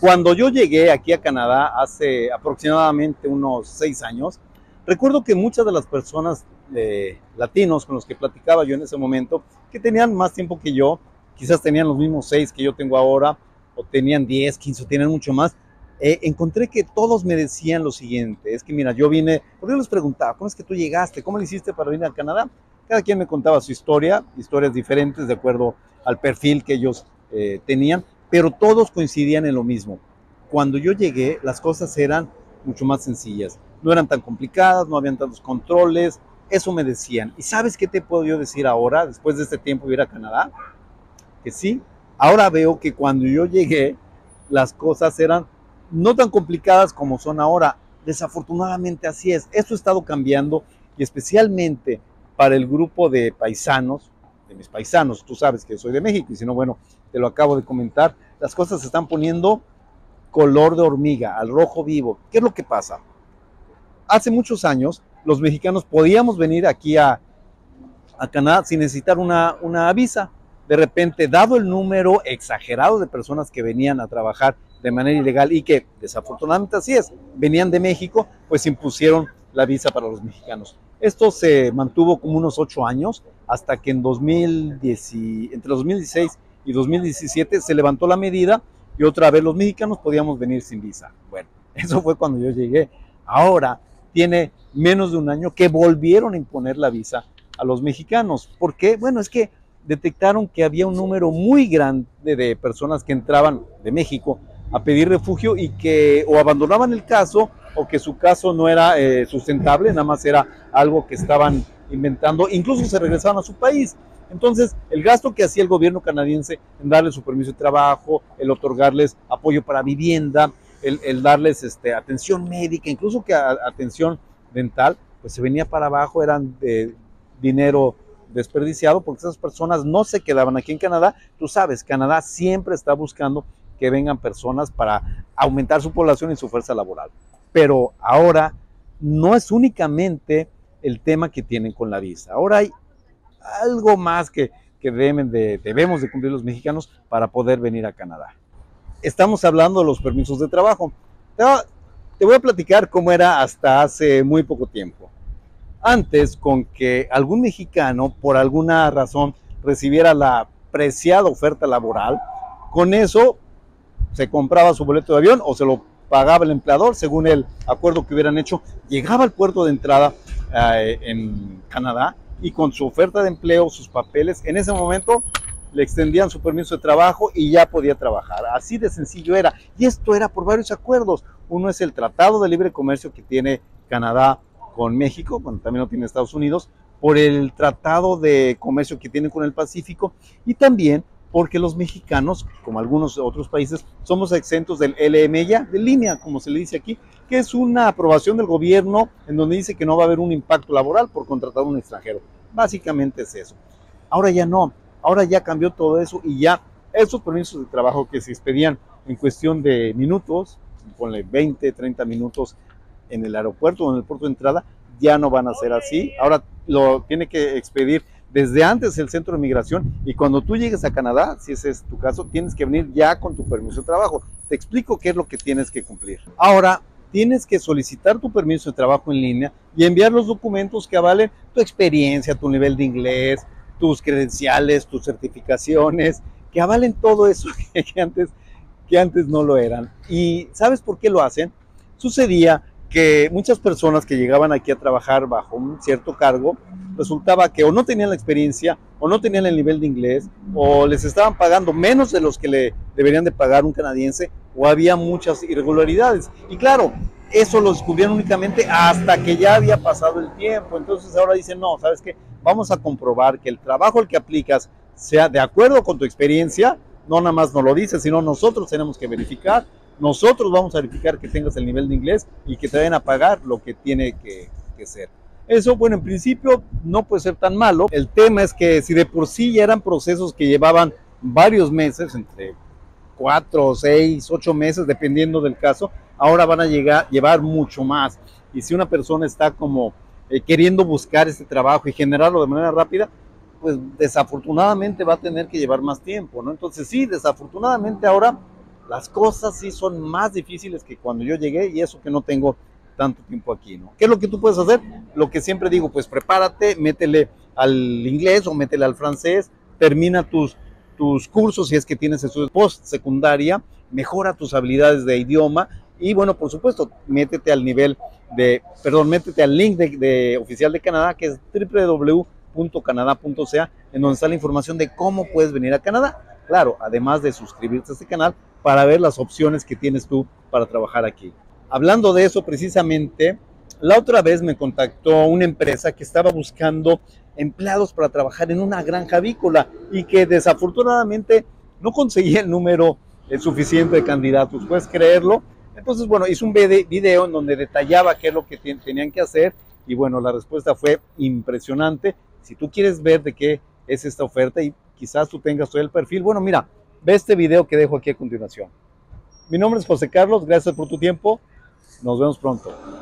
Cuando yo llegué aquí a Canadá hace aproximadamente unos 6 años, recuerdo que muchas de las personas latinos con los que platicaba yo en ese momento, que tenían más tiempo que yo, quizás tenían los mismos 6 que yo tengo ahora, o tenían 10, 15, o tenían mucho más, encontré que todos me decían lo siguiente: es que mira, yo vine, porque yo les preguntaba, ¿cómo es que tú llegaste? ¿Cómo le hiciste para venir a Canadá? Cada quien me contaba su historia, historias diferentes de acuerdo al perfil que ellos tenían, pero todos coincidían en lo mismo. Cuando yo llegué, las cosas eran mucho más sencillas, no eran tan complicadas, no habían tantos controles, eso me decían. ¿Y sabes qué te puedo yo decir ahora, después de este tiempo de ir a Canadá? Que sí, ahora veo que cuando yo llegué, las cosas eran no tan complicadas como son ahora. Desafortunadamente así es. Esto ha estado cambiando, y especialmente para el grupo de paisanos, de mis paisanos, tú sabes que soy de México, y si no, bueno, te lo acabo de comentar, las cosas se están poniendo color de hormiga, al rojo vivo. ¿Qué es lo que pasa? Hace muchos años, los mexicanos podíamos venir aquí a Canadá sin necesitar una visa. De repente, dado el número exagerado de personas que venían a trabajar de manera ilegal, y que desafortunadamente así es, venían de México, pues impusieron la visa para los mexicanos. Esto se mantuvo como unos 8 años, hasta que en 2010, entre 2016 y 2017 se levantó la medida y otra vez los mexicanos podíamos venir sin visa. Bueno, eso fue cuando yo llegué. Ahora tiene menos de un año que volvieron a imponer la visa a los mexicanos. ¿Por qué? Bueno, es que detectaron que había un número muy grande de personas que entraban de México a pedir refugio y que o abandonaban el caso, o que su caso no era sustentable, nada más era algo que estaban inventando, incluso se regresaban a su país. Entonces, el gasto que hacía el gobierno canadiense en darles su permiso de trabajo, el otorgarles apoyo para vivienda, el darles atención médica, incluso que atención dental, pues se venía para abajo, eran de dinero desperdiciado, porque esas personas no se quedaban aquí en Canadá. Tú sabes, Canadá siempre está buscando que vengan personas para aumentar su población y su fuerza laboral. Pero ahora no es únicamente el tema que tienen con la visa. Ahora hay algo más que debemos de cumplir los mexicanos para poder venir a Canadá. Estamos hablando de los permisos de trabajo. Te voy a platicar cómo era hasta hace muy poco tiempo. Antes, con que algún mexicano, por alguna razón, recibiera la preciada oferta laboral, con eso se compraba su boleto de avión o se lo pagaba el empleador según el acuerdo que hubieran hecho, llegaba al puerto de entrada en Canadá, y con su oferta de empleo, sus papeles, en ese momento le extendían su permiso de trabajo y ya podía trabajar. Así de sencillo era. Y esto era por varios acuerdos. Uno es el Tratado de Libre Comercio que tiene Canadá con México, bueno, también lo tiene Estados Unidos, por el Tratado de Comercio que tienen con el Pacífico, y también porque los mexicanos, como algunos otros países, somos exentos del LMIA, de línea, como se le dice aquí, que es una aprobación del gobierno en donde dice que no va a haber un impacto laboral por contratar a un extranjero. Básicamente es eso. Ahora ya no, ahora ya cambió todo eso, y ya esos permisos de trabajo que se expedían en cuestión de minutos, ponle 20, 30 minutos en el aeropuerto o en el puerto de entrada, ya no van a ser así. Ahora lo tiene que expedir desde antes el centro de migración, y cuando tú llegues a Canadá, si ese es tu caso, tienes que venir ya con tu permiso de trabajo. Te explico qué es lo que tienes que cumplir. Ahora, tienes que solicitar tu permiso de trabajo en línea y enviar los documentos que avalen tu experiencia, tu nivel de inglés, tus credenciales, tus certificaciones, que avalen todo eso que antes no lo eran. ¿Y sabes por qué lo hacen? Sucedía que muchas personas que llegaban aquí a trabajar bajo un cierto cargo, resultaba que o no tenían la experiencia, o no tenían el nivel de inglés, o les estaban pagando menos de los que le deberían de pagar un canadiense, o había muchas irregularidades. Y claro, eso lo descubrieron únicamente hasta que ya había pasado el tiempo. Entonces ahora dicen, no, ¿sabes qué? Vamos a comprobar que el trabajo al que aplicas sea de acuerdo con tu experiencia. No nada más nos lo dices, sino nosotros tenemos que verificar. Nosotros vamos a verificar que tengas el nivel de inglés y que te vayan a pagar lo que tiene que ser. Eso, bueno, en principio no puede ser tan malo. El tema es que si de por sí ya eran procesos que llevaban varios meses, entre 4, 6, 8 meses, dependiendo del caso, ahora van a llevar mucho más. Y si una persona está como queriendo buscar este trabajo y generarlo de manera rápida, pues desafortunadamente va a tener que llevar más tiempo, ¿no? Entonces sí, desafortunadamente ahora las cosas sí son más difíciles que cuando yo llegué, y eso que no tengo tanto tiempo aquí, ¿no? ¿Qué es lo que tú puedes hacer? Lo que siempre digo, pues prepárate, métele al inglés o métele al francés, termina tus cursos si es que tienes estudios post secundaria, mejora tus habilidades de idioma y bueno, por supuesto, métete al métete al link de oficial de Canadá, que es www.canada.ca, en donde está la información de cómo puedes venir a Canadá. Claro, además de suscribirte a este canal para ver las opciones que tienes tú para trabajar aquí. Hablando de eso precisamente, la otra vez me contactó una empresa que estaba buscando empleados para trabajar en una granja avícola y que desafortunadamente no conseguía el número suficiente de candidatos, ¿puedes creerlo? Entonces, bueno, hice un video en donde detallaba qué es lo que tenían que hacer y bueno, la respuesta fue impresionante. Si tú quieres ver de qué es esta oferta y quizás tú tengas todo el perfil, bueno, mira, ve este video que dejo aquí a continuación. Mi nombre es José Carlos, gracias por tu tiempo, nos vemos pronto.